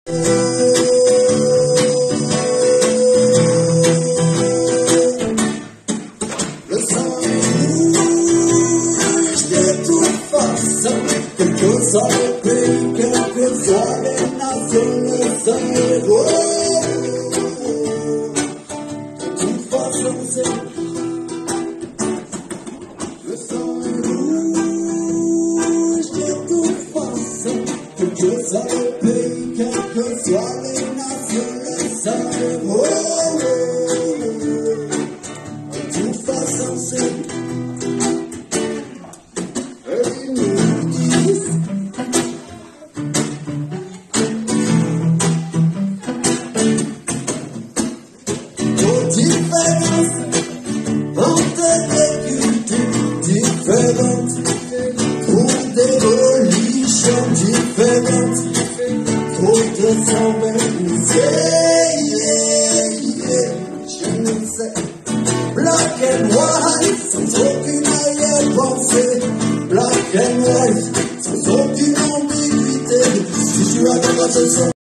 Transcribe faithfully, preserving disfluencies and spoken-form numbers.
Le sang rouge de toute façon, quel que soit le pays, quelles que soient les nations, le sang est rouge. De toute façon, c'est le sang est rouge de toute façon, quel que soit le pays, quelles que soient les nations, le sang est rouge. De toute façon, c'est différence entre des cultures différentes, pour des religions différentes, trop de s'envers, yeah, yeah, yeah, je ne sais, black and white, sans aucune arrière-pensée, black and white, sans aucune ambiguïté, si tu as des ce